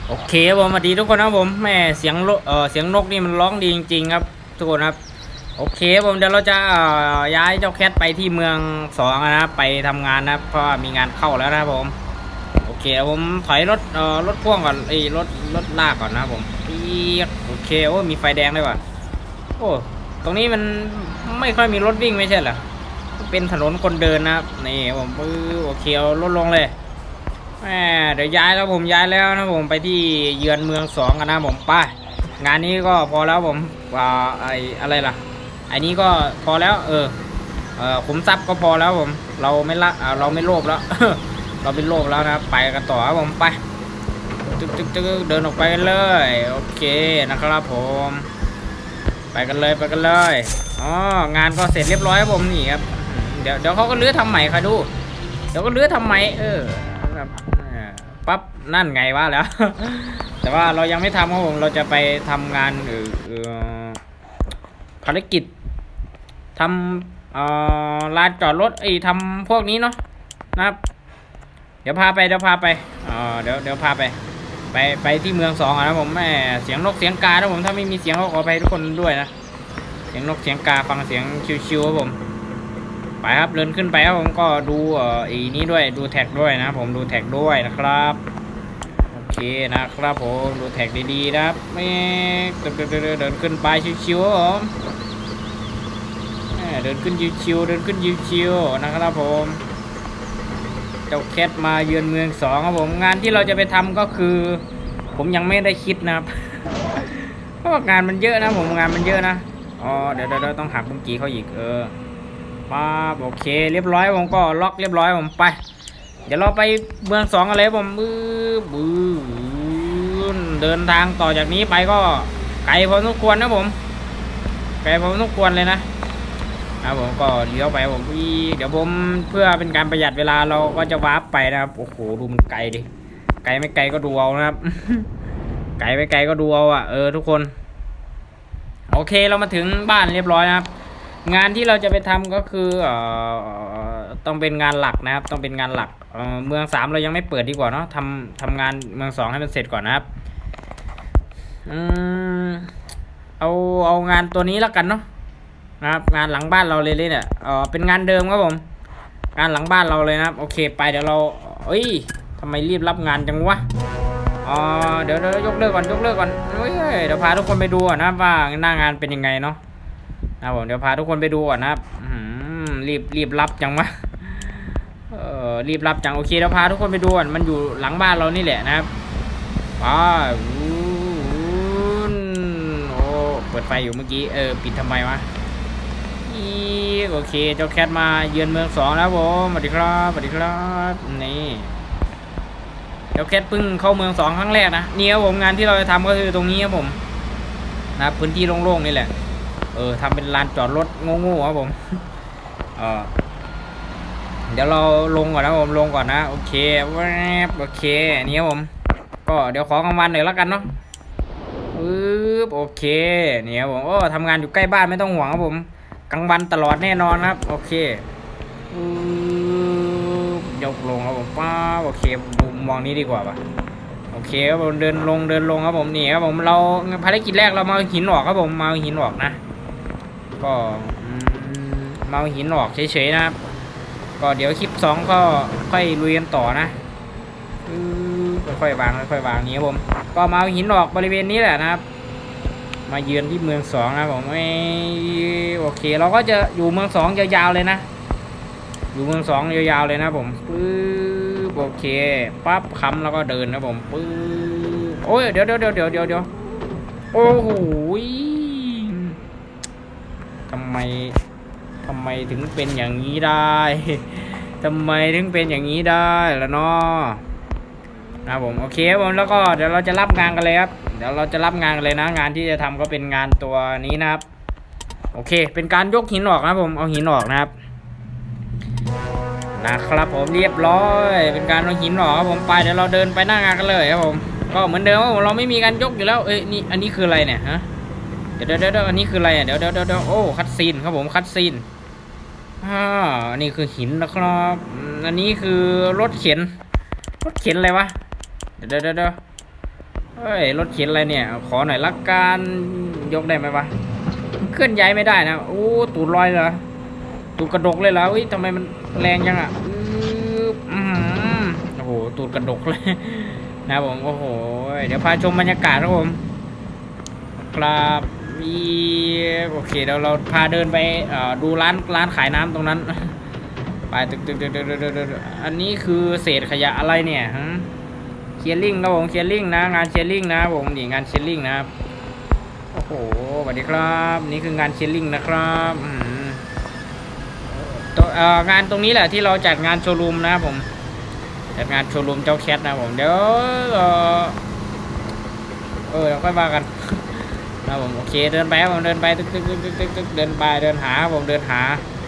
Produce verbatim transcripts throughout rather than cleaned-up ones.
โอเคผมสวัสดีทุกคนนะผมแม่เสียงเออเสียงนกนี่มันร้องดีจริงๆครับทุกคนครับโอเคผมเดี๋ยวเราจะย้ายเจ้าแคทไปที่เมืองสองนะไปทำงานนะเพราะมีงานเข้าแล้วนะผมโอเคผมถอยรถเอ่อรถพ่วงก่อนไอ้รถรถลากก่อนนะผมปี๊ดโอเคโอ้มีไฟแดงด้วยว่ะโอ้ตรงนี้มันไม่ค่อยมีรถวิ่งไม่ใช่เหรอเป็นถนนคนเดินนะครับนี่ผมปื้อโอเคเอารถลงเลยแหมเดี๋ยวย้ายแล้วผมย้ายแล้วนะผมไปที่เยือนเมืองสองกันนะผมไปงานนี้ก็พอแล้วผมว่าไออะไรล่ะไอ้นี้ก็พอแล้วเออเออขุมทรัพย์ก็พอแล้วผมเราไม่ละเราไม่โลภแล้ว เราเป็นโลภแล้วนะไปกันต่อครับผมไปตึกตึกตึกเดินออกไปกันเลยโอเคนะครับผมไปกันเลยไปกันเลยอ๋องานก็เสร็จเรียบร้อยครับผมนี่ครับเดี๋ยวเดี๋ยวเขาก็เลื้อทำใหม่ค่ะดูเดี๋ยวก็เลื้อทำใหม่เออปั๊บนั่นไงวะแล้ว แต่ว่าเรายังไม่ทำครับผมเราจะไปทำงานเออภารกิจทำเอ่อลานจอดรถไอ้ทำพวกนี้เนาะนะครับเดี๋ยวพาไปเดี๋ยวพาไปเออเดี๋ยวเดี๋ยวพาไปไปไปที่เมืองสองนะผมแม่เสียงนกเสียงกานะผมถ้าไม่มีเสียงก็ขอไปทุกคนด้วยนะเสียงนกเสียงกาฟังเสียงชิวๆครับผมไปครับเดินขึ้นไปครับผมก็ดูเอ่ออีนี้ด้วยดูแท็กด้วยนะผมดูแท็กด้วยนะครับโอเคนะครับผมดูแท็กดีๆนะครับไม่เดินเดินเดินขึ้นไปชิวๆครับผมเดินขึ้นชิวๆเดินขึ้นชิวๆนะครับผมเจ้าแคทมาเยือนเมืองสองครับผมงานที่เราจะไปทำก็คือผมยังไม่ได้คิดนะครับ เพราะว่างานมันเยอะนะผมงานมันเยอะนะอ๋อเดี๋ยวเดี๋ยวต้องหักบุ้งกี้เขาอีกเออมาโอเคเรียบร้อยผมก็ล็อกเรียบร้อยผมไปเดี๋ยวเราไปเมืองสองกันเลยผมบื้อบื้อเดินทางต่อจากนี้ไปก็ไกลพอสมควรนะผมไกลพอสมควรเลยนะนะผมก็เลี้ยวไปผมพี่เดี๋ยวผมเพื่อเป็นการประหยัดเวลาเราก็จะวาร์ปไปนะครับโอ้โหดูมันไกลดิไกลไม่ไกลก็ดูเอานะครับ ไกลไม่ไกลก็ดูเอาอ่ะเออทุกคนโอเคเรามาถึงบ้านเรียบร้อยนะครับงานที่เราจะไปทำก็คือเอ่อต้องเป็นงานหลักนะครับต้องเป็นงานหลักเอ่อเมืองสามเรายังไม่เปิดดีกว่าเนาะทำทำงานเมืองสองให้มันเสร็จก่อนนะครับอืมเอาเอางานตัวนี้แล้วกันเนาะนะครับงานหลังบ้านเราเลยเลยเนี่ยเออเป็นงานเดิมครับผมงานหลังบ้านเราเลยนะครับโอเคไปเดี๋ยวเราเอ้ยทำไมรีบรับงานจังวะอ๋อเดี๋ยวเดี๋ยวยกเลิกก่อนยกเลิกก่อนเฮ้ยเดี๋ยวพาทุกคนไปดูนะว่าหน้างานเป็นยังไงเนาะนะผมเดี๋ยวพาทุกคนไปดูก่อนนะครับรีบรีบรับจังวะเออรีบรับจังโอเคเดี๋ยวพาทุกคนไปดูก่อนมันอยู่หลังบ้านเรานี่แหละนะครับว้าวโอ้เปิดไฟอยู่เมื่อกี้เออปิดทำไมวะโอเคเจ้าแคทมาเยือนเมืองสองแล้วผมสวัสดีครับสวัสดีครับนี่เจ้าแคทเพิ่งเข้าเมืองสองครั้งแรกนะนี่ครับผมงานที่เราจะทำก็คือตรงนี้ครับผมนะพื้นที่โล่งๆนี่แหละเออทำเป็นลานจอดรถโง่ๆครับผมเออเดี๋ยวเราลงก่อนนะผมลงก่อนนะโอเคแวบโอเคนี่ครับผมก็เดี๋ยวขอกลางวันหน่อยแล้วกันเนาะปึ๊บโอเคนี่ครับผมโอ้ทำงานอยู่ใกล้บ้านไม่ต้องห่วงครับผมกลางวันตลอดแน่นอนครับโอเคยกลงครับผมป้าโอเคมองนี้ดีกว่าป่ะโอเคครับผมเดินลงเดินลงครับผมนี่ครับผมเราภารกิจแรกเรามาหินออกครับผมมาหินออกนะก็มาหินออกเฉยๆนะครับก็เดี๋ยวคลิปสองก็ค่อยลุยกันต่อนะค่อยๆวางค่อยๆวางนี้ครับผมก็มาหินออกบริเวณนี้แหละนะครับมาเยือนที่เมืองสองนะผมโอเคเราก็จะอยู่เมืองสองยาวๆเลยนะอยู่เมืองสองยาวๆเลยนะผมปึ๊บโอเคปั๊บค้ำแล้วก็เดินนะผมปึ๊บโอ้ยเดี๋ยวเดี๋ยวเดี๋ยวเดี๋ยวเดี๋ยวเดี๋ยวโอ้โหทำไมทำไมถึงเป็นอย่างนี้ได้ทำไมถึงเป็นอย่างนี้ได้ล่ะเนาะนะผมโอเคผมแล้วก็เดี๋ยวเราจะรับงานกันเลยครับเดี๋ยวเราจะรับงานกันเลยนะงานที่จะทำก็เป็นงานตัวนี้นะครับโอเคเป็นการยกหินออกนะผมเอาหินออกนะครับนะครับผมเรียบร้อยเป็นการเอาหินออกครับผมไปเดี๋ยวเราเดินไปหน้างานกันเลยครับผมก็เหมือนเดิมครับผมเราไม่มีการยกอยู่แล้วเอ้ยนี่อันนี้คืออะไรเนี่ยฮะเดี๋ยวเดี๋ยวเดี๋ยวอันนี้คืออะไรอ่ะเดี๋ยวเดี๋ยวเดี๋ยวโอ้คัตซีนครับผมคัตซีนอ่าอันนี้คือหินนะครับอันนี้คือรถเข็นรถเข็นอะไรวะเดี๋ยวเดี๋ยวเดี๋ยวเฮ้ยรถเข็นอะไรเนี่ยขอหน่อยละกันยกได้ไหมวะเคลื่อนย้ายไม่ได้นะโอ้ตูดลอยเหรอตูดกระดกเลยเหรออุ้ยทำไมมันแรงยังอ่ะอือโอ้โหตูดกระดกเลยนะผมโอ้โหเดี๋ยวพาชมบรรยากาศครับผมครับมีโอเคเดี๋ยวเราพาเดินไปดูร้านร้านขายน้ำตรงนั้นไปตึกตึกตึกตึกตึกอันนี้คือเศษขยะอะไรเนี่ยเชียร์ลิงครับผมเชียร์ลิงนะงานเชียร์ลิงนะผมนี่งานเชียร์ลิงนะครับโอ้โหสวัสดีครับนี่คืองานเชียร์ลิงนะครับงานตรงนี้แหละที่เราจัดงานโชว์รูมนะครับผมจัดงานโชว์รูมเจ้าแคทนะผมเดี๋ยวเออเออเราค่อยว่ากันนะผมโอเคเดินไปผมเดินไปตึกตึกตึกตึกตึกตึกเดินไปเดินหาผมเดินหา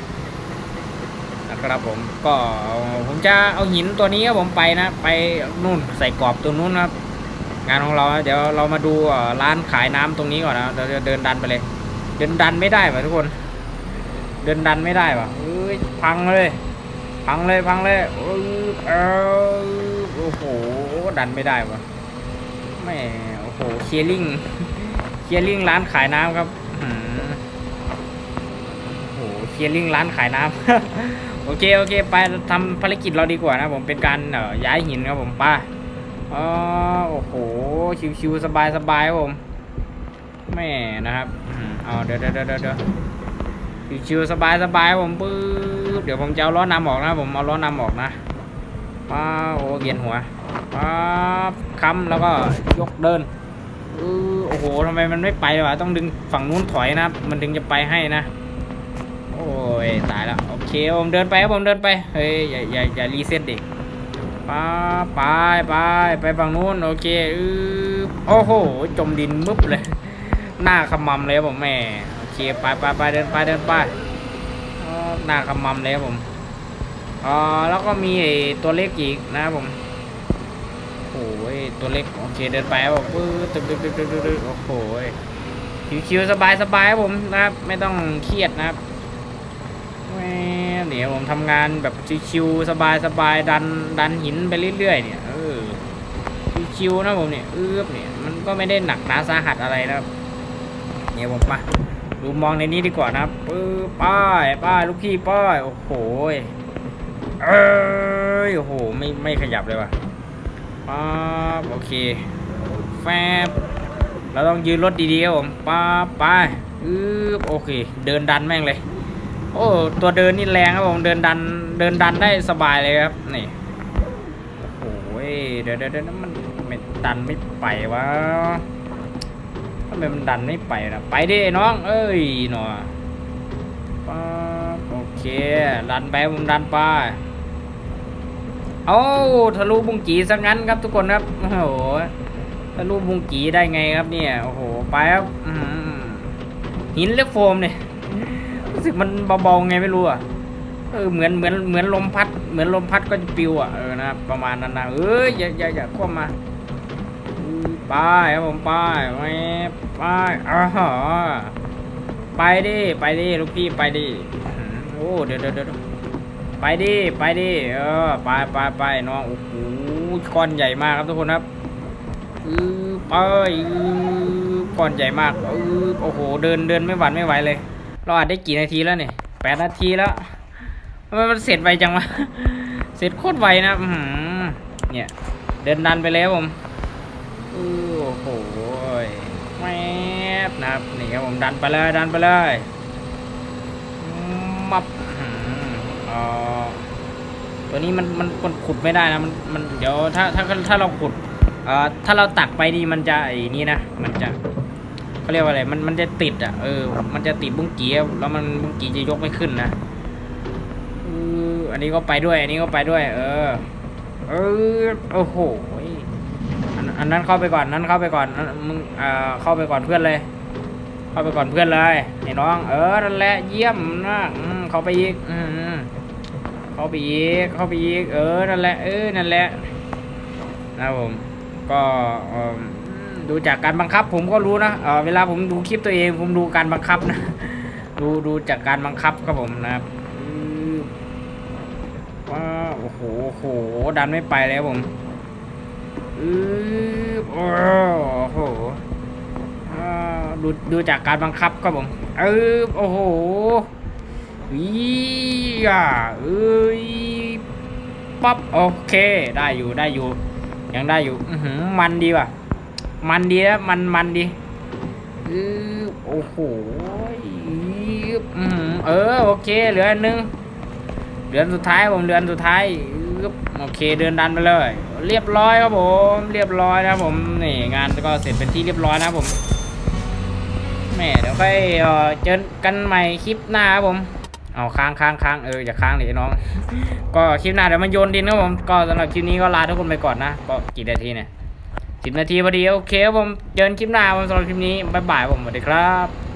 นะครับผมก็ผมจะเอาหินตัวนี้ครับผมไปนะไปนู่นใส่กรอบตรงนู้นครับงานของเราเดี๋ยวเรามาดูร้านขายน้ำตรงนี้ก่อนนะเราจะเดินดันไปเลยเดินดันไม่ได้ป่ะทุกคนเดินดันไม่ได้ป่ะเอ้ยพังเลยพังเลยพังเลยโอ้เออโอ้โหดันไม่ได้ป่ะไม่โอ้โหเคลียร์ลิงเคลียร์ลิงร้านขายน้ำครับโอ้โหเคลียร์ลิงร้านขายน้ำโอเคโอเคไปทำภารกิจเราดีกว่านะผมเป็นการเอ่อย้ายหินครับผมป้าอ๋อโอ้โหชิวๆสบายสบายครับผมแม่นะครับเอาเดี๋ยวเดี๋ยวเดี๋ยวเดี๋ยวชิวๆสบายสบายผมปึ๊บเดี๋ยวผมจะเอาล้อนำออกนะผมเอาล้อนำออกนะป้าโอ้เวียนหัวป้าค้ำแล้วก็ยกเดินโอ้โหทำไมมันไม่ไปวะต้องดึงฝั่งนู้นถอยนะมันถึงจะไปให้นะโอ้ยตายแล้วโอเคผมเดินไปครับผมเดินไปเฮ้ยอย่าอย่าอย่ารีเซ็ตดิป้าไปไปไปฝั่งนู้นโอเคอือโอ้โหจมดินมึบเลยหน้าขมำเลยผมแม่โอเคไปไปไปเดินไปเดินไปหน้าขมำเลยผมอ๋อแล้วก็มีตัวเล็กอีกนะผมโอ้ยตัวเล็กโอเคเดินไปครับผมปึ๊บตึ๊ดตึ๊ดตึ๊ดตึ๊ดตึ๊ดโอ้โหชิวๆสบายสบายผมนะครับไม่ต้องเครียดนะครับเดี๋ยวผมทำงานแบบชิวๆสบายๆดันดันหินไปเรื่อยๆเนี่ยเออชิวๆนะผมเนี่ยเอื้อเนี่ยมันก็ไม่ได้หนักหนาสาหัสอะไรนะครับเนี่ยผมมาดูมองในนี้ดีกว่านะครับปื้อป้ายป้ายลูกพี่ป้ายโอ้โหเอ้ยโอ้โหไม่ไม่ขยับเลยว่ะป้าโอเคแฟบเราต้องยืนรถดีๆครับผมป้าป้ายอื้อโอเคเดินดันแม่งเลยโอ้ตัวเดินนี่แรงครับผมเดินดันเดินดันได้สบายเลยครับนี่โอ้โหเดี๋ยวเดี๋ยวมันไม่ดันไม่ไปวะทำไมมันดันไม่ไปนะไปดิน้องเอ้ยหนอป้าโอเคดันไปผมดันไปโอ้ทะลุบุงกีซะงั้นครับทุกคนครับโอ้โหทะลุบุงกีได้ไงครับเนี่ยโอ้โหไปครับหินเล็กโฟมเนี่ยรู้สึกมันเบาๆไงไม่รู้อ่ะเออเหมือนเหมือนเหมือนลมพัดเหมือนลมพัดก็จะปิวอ่ะเออนะประมาณนั้นนะเอ้ยอย่าอย่าอย่าคว่ำมาไปครับผมไปไปไปอ้าฮะไปดิไปดิลูกพี่ไปดิโอ้เดี๋ยวเดี๋ยวเดี๋ยวไปดิไปดิเออไปไปไปน้องโอ้โหก้อนใหญ่มากครับทุกคนครับเออไปก้อนใหญ่มากเออโอ้โหเดินเดินไม่หวั่นไม่ไหวเลยเราอัดได้กี่นาทีแล้วเนี่ยแปดนาทีแล้วทำไมมันเสร็จไวจังวะเสร็จโคตรไวนะเนี่ยเดินดันไปแล้วผมโอ้โหแมบนะครับนี่ครับผมดันไปเลยดันไปเลยมับอ๋อตัวนี้มันมันมันขุดไม่ได้นะมันมันเดี๋ยวถ้าถ้าถ้าเราขุดเอ่อถ้าเราตักไปดีมันจะไอ้นี่นะมันจะเขาเรียกว่าอะไรมันมันจะติดอ่ะเออมันจะติดบุ้งกี้แล้วมันบุ้งกี้จะยกไม่ขึ้นนะเอออันนี้ก็ไปด้วยอันนี้ก็ไปด้วยเออเออโอ้โหอันนั้นเข้าไปก่อนนั้นเข้าไปก่อนมึงเอ่อเข้าไปก่อนเพื่อนเลยเข้าไปก่อนเพื่อนเลยไอ้น้องเออนั่นแหละเยี่ยมนะเข้าไปอีกเข้าไปอีกเข้าไปอีกเออนั่นแหละเออนั่นแหละนะผมก็ดูจากการบังคับผมก็รู้นะเออเวลาผมดูคลิปตัวเองผมดูการบังคับนะดูดูจากการบังคับครับผมนะครับว้าโอ้โหโอ้โหดันไม่ไปแล้วผมอือโอ้ดูจากการบังคับครับผมเออโอ้โหอีอ่ะเอ้ยปั๊บโอเคได้อยู่ได้อยู่ยังได้อยู่อือหือมันดีว่ะมันดีนะมันมันดีเออโอ้โหอือเออโอเคเหลืออันนึงเดือนสุดท้ายผมเดือนสุดท้ายโอเคเดินดันไปเลยเรียบร้อยครับผมเรียบร้อยนะผมนี่งานก็เสร็จเป็นที่เรียบร้อยนะผมแม่เดี๋ยวค่อยเจอกันใหม่คลิปหน้าครับผมเอาค้างค้างค้างเอออย่าค้างดิน้องก็คลิปหน้าเดี๋ยวมันโยนดินครับผมก็สำหรับคลิปนี้ก็ลาทุกคนไปก่อนนะก็กี่นาทีเนี่ยสิบนาทีพอดีโอเคครับผมเจอกันคลิปหน้าผมสำหรับคลิปนี้บ๊ายบายผมสวัสดีครับ